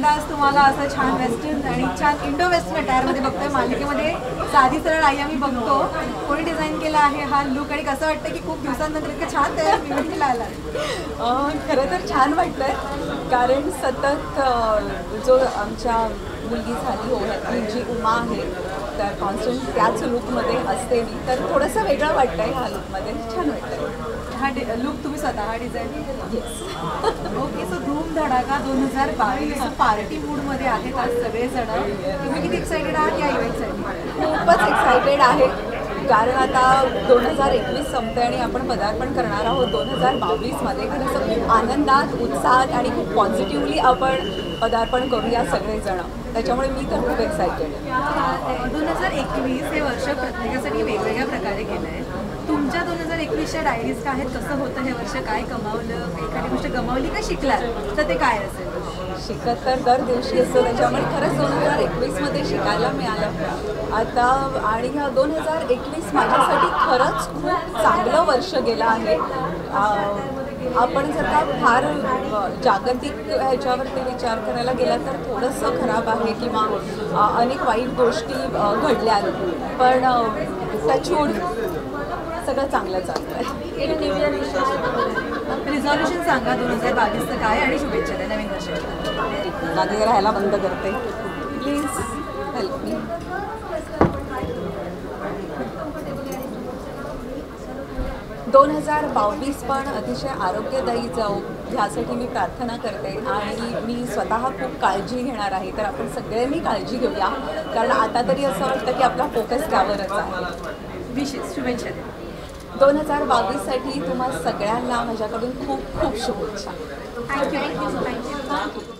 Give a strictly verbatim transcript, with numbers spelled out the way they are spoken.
पहिल्यांदाच तुम्हाला असं छान वेस्टर्न आणि छान इंडो वेस्टर्न अटायरमध्ये बघतोय. मालिकेमध्ये साधी सरळ आई आम्ही बघतो. कोणी डिझाईन केला आहे हा लुक आणि कसं वाटतं की खूप दिवसांनंतर इतकं छान तयार इव्हेंटला आला? खरं तर छान वाटतंय, कारण सतत जो आमच्या मुलगी झाली ओळखली जी उमा आहे तर कॉन्स्टंट त्याच लुकमध्ये असते मी, तर थोडंसं वेगळं वाटतंय ह्या लुकमध्ये. छान वाटतंय. हा लुक तुम्ही स्वतः डिझाईन? येस. ओके. सो धूम धडाका दोन हजार बावीस पार्टी मूडमध्ये आहेत आज सगळेजण. तुम्ही किती एक्सायटेड आहात या इव्हेंटसाठी? खूपच एक्सायटेड आहे, कारण आता दोन हजार एकवीस संपते आणि आपण पदार्पण करणार आहोत दोन हजार बावीसमध्ये. खरंच खूप आनंदात, उत्साहात आणि खूप पॉझिटिव्हली आपण पदार्पण करूया सगळेजण. त्याच्यामुळे मी तर खूप एक्सायटेड आहे. दोन हजार एकवीस हे वर्ष प्रत्येकासाठी वेगवेगळ्या प्रकारे गेलं आहे. तुमच्या दोन हजार एकवीसच्या डायरीज काय आहेत? कसं होतं हे वर्ष? काय कमावलं? एखादी गोष्ट गमावली का शिकलात तर ते काय असेल? शिकत तर दर दिवशी असतं, त्याच्यामुळे खरंच दोन हजार एकवीसमध्ये शिकायला मिळालं आता. आणि ह्या दोन हजार एकवीस माझ्यासाठी खरंच खूप चांगलं वर्ष गेलं आहे. आपण जर का फार जागतिक ह्याच्यावरती विचार करायला गेला तर थोडंसं खराब आहे किंवा अनेक वाईट गोष्टी घडल्या, पण टचवूड सगळं चांगलं चालतं आहे. रिझॉल्युशन सांगा दोन हजार बावीसचं काय आणि शुभेच्छा द्या नवीन वर्षाच्या. गादी राहायला बंद करते, प्लीज हेल्प मी. दोन हजार बावीस पण अतिशय आरोग्यदायी जाऊ ह्यासाठी मी प्रार्थना करते आणि मी स्वतः खूप काळजी घेणार आहे. तर आपण सगळ्यांनी काळजी घेऊया, कारण आता तरी असं वाटतं की आपला फोकस त्यावरच आहे. विशेष शुभेच्छा द्या. दोन हजार बावीससाठी तुम्हा सगळ्यांना माझ्याकडून खूप खूप शुभेच्छा. Thank you thank you thank you.